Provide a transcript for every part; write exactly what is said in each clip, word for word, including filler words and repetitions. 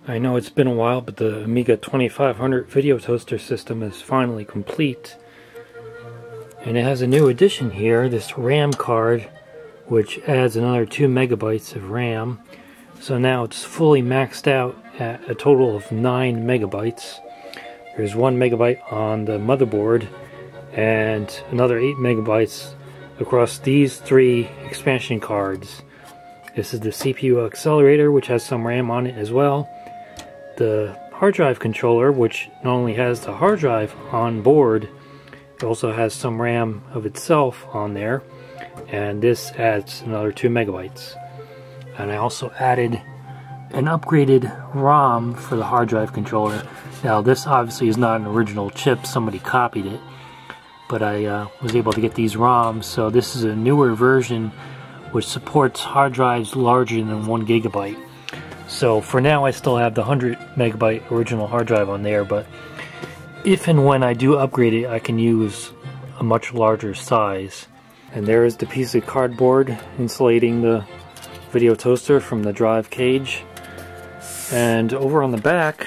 I know it's been a while, but the Amiga twenty-five hundred video toaster system is finally complete. And it has a new addition here, this RAM card, which adds another two megabytes of RAM. So now it's fully maxed out at a total of nine megabytes. There's one megabyte on the motherboard and another eight megabytes across these three expansion cards. This is the C P U accelerator, which has some RAM on it as well. The hard drive controller, which not only has the hard drive on board, it also has some RAM of itself on there, and this adds another two megabytes. And I also added an upgraded ROM for the hard drive controller. Now this obviously is not an original chip, somebody copied it, but I uh, was able to get these ROMs. So this is a newer version which supports hard drives larger than one gigabyte. So for now I still have the one hundred megabyte original hard drive on there, but if and when I do upgrade it, I can use a much larger size. And there is the piece of cardboard insulating the video toaster from the drive cage. And over on the back,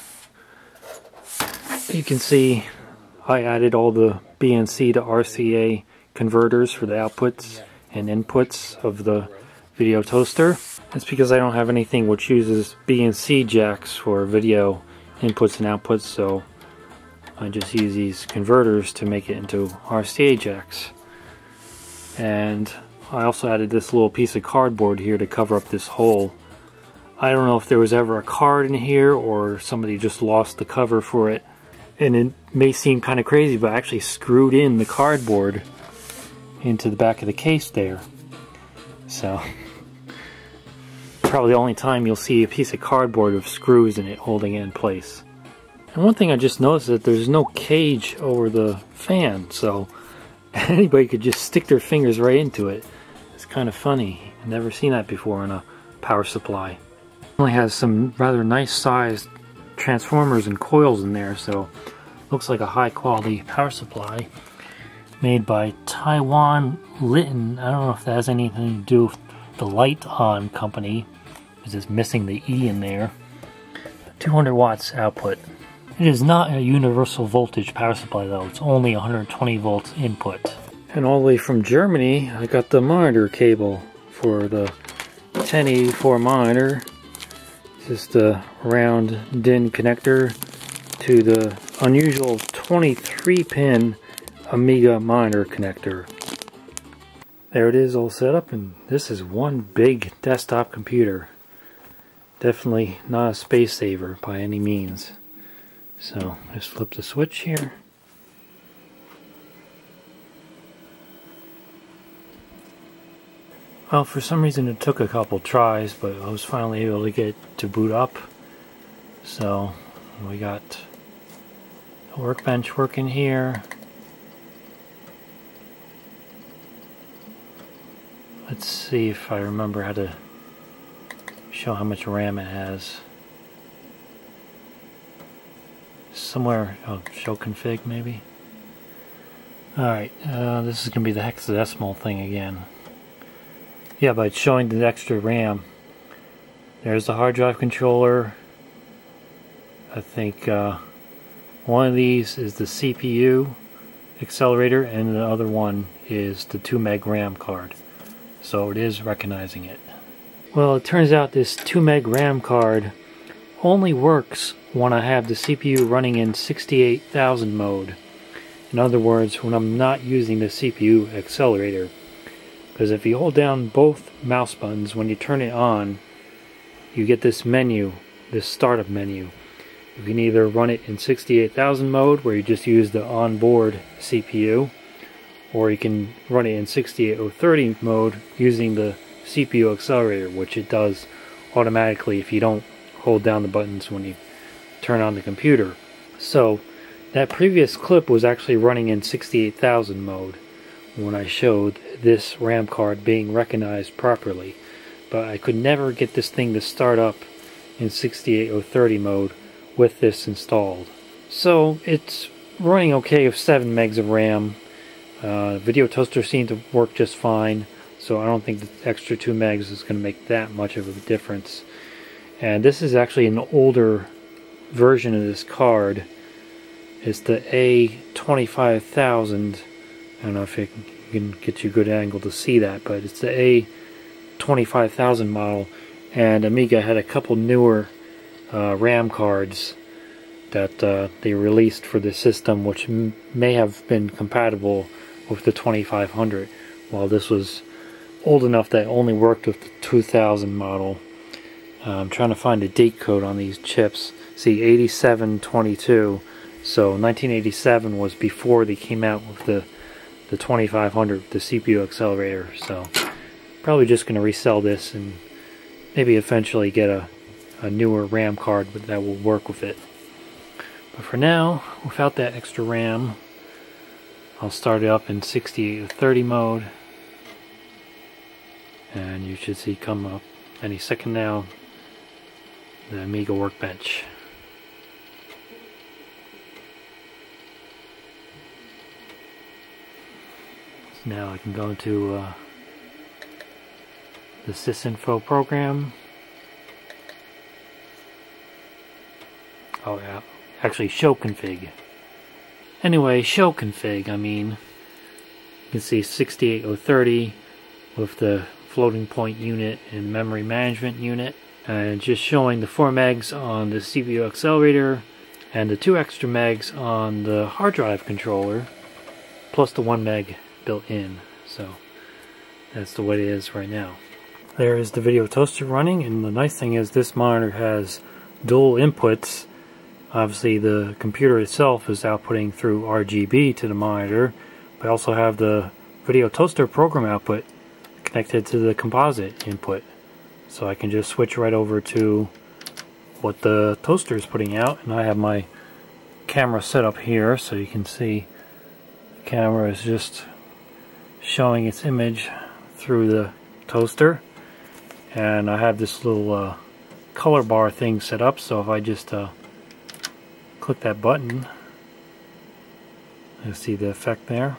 you can see I added all the B N C to R C A converters for the outputs and inputs of the video toaster. That's because I don't have anything which uses B N C jacks for video inputs and outputs, so I just use these converters to make it into R C A jacks. And I also added this little piece of cardboard here to cover up this hole. I don't know if there was ever a card in here or somebody just lost the cover for it. And it may seem kind of crazy, but I actually screwed in the cardboard into the back of the case there. So probably the only time you'll see a piece of cardboard with screws in it holding it in place. And one thing I just noticed is that there's no cage over the fan, so anybody could just stick their fingers right into it. It's kind of funny. I've never seen that before in a power supply. It only has some rather nice sized transformers and coils in there, so looks like a high quality power supply made by Taiwan Litton. I don't know if that has anything to do with the Light On company. It's just missing the E in there. two hundred watts output. It is not a universal voltage power supply though, it's only one hundred twenty volts input. And all the way from Germany, I got the monitor cable for the ten eighty-four monitor. It's just a round D I N connector to the unusual twenty-three pin Amiga monitor connector. There it is all set up, and this is one big desktop computer. Definitely not a space saver by any means. So just flip the switch here. Well, for some reason it took a couple tries, but I was finally able to get it to boot up. So we got the workbench working here. Let's see if I remember how to show how much RAM it has. Somewhere, oh, show config maybe. Alright, uh, this is going to be the hexadecimal thing again. Yeah, but it's showing the extra RAM. There's the hard drive controller. I think uh, one of these is the C P U accelerator, and the other one is the two meg RAM card. So it is recognizing it. Well, it turns out this two meg RAM card only works when I have the C P U running in sixty-eight thousand mode. In other words, when I'm not using the C P U accelerator. Because if you hold down both mouse buttons, when you turn it on, you get this menu, this startup menu. You can either run it in sixty-eight thousand mode, where you just use the onboard C P U, or you can run it in sixty-eight oh thirty mode using the C P U accelerator, which it does automatically if you don't hold down the buttons when you turn on the computer. So that previous clip was actually running in sixty-eight thousand mode when I showed this RAM card being recognized properly, but I could never get this thing to start up in sixty-eight oh thirty mode with this installed. So it's running okay with seven megs of RAM. Uh, video toaster seemed to work just fine, so I don't think the extra two megs is going to make that much of a difference. And this is actually an older version of this card. It's the A twenty-five thousand. I don't know if it can get you a good angle to see that, but it's the A twenty-five thousand model. And Amiga had a couple newer uh, RAM cards that uh, they released for the system, which m may have been compatible with the twenty-five hundred, while this was old enough that it only worked with the two thousand model. Uh, I'm trying to find the date code on these chips. See, eighty-seven twenty-two. So nineteen eighty-seven was before they came out with the the twenty-five hundred, the C P U accelerator. So probably just going to resell this and maybe eventually get a, a newer RAM card that will work with it. But for now, without that extra RAM, I'll start it up in sixty-eight thirty mode, and you should see come up any second now the Amiga workbench. So now I can go into uh, the sysinfo program. Oh yeah, actually show config. Anyway, show config, I mean, you can see sixty-eight oh thirty with the floating point unit and memory management unit, and just showing the four megs on the C P U accelerator and the two extra megs on the hard drive controller, plus the one meg built in. So that's the way it is right now. There is the video toaster running, and the nice thing is this monitor has dual inputs. Obviously the computer itself is outputting through R G B to the monitor, but I also have the video toaster program output connected to the composite input. So I can just switch right over to what the toaster is putting out, and I have my camera set up here so you can see the camera is just showing its image through the toaster. And I have this little uh, color bar thing set up, so if I just uh, click that button, you'll see the effect there.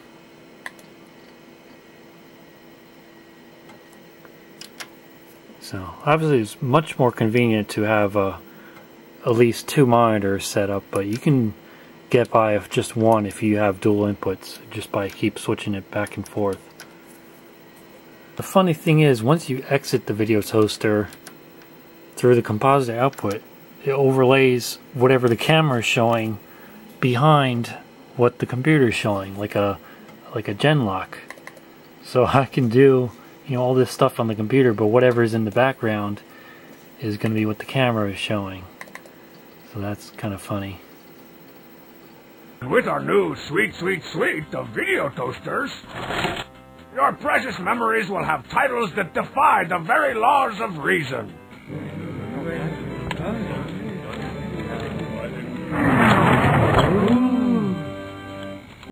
So obviously it's much more convenient to have uh, at least two monitors set up, but you can get by with just one if you have dual inputs, just by keep switching it back and forth. The funny thing is, once you exit the video toaster through the composite output, it overlays whatever the camera is showing behind what the computer is showing, like a like a gen lock. So I can do, you know, all this stuff on the computer, but whatever is in the background is going to be what the camera is showing. So that's kind of funny. With our new sweet, sweet, sweet of video toasters, your precious memories will have titles that defy the very laws of reason.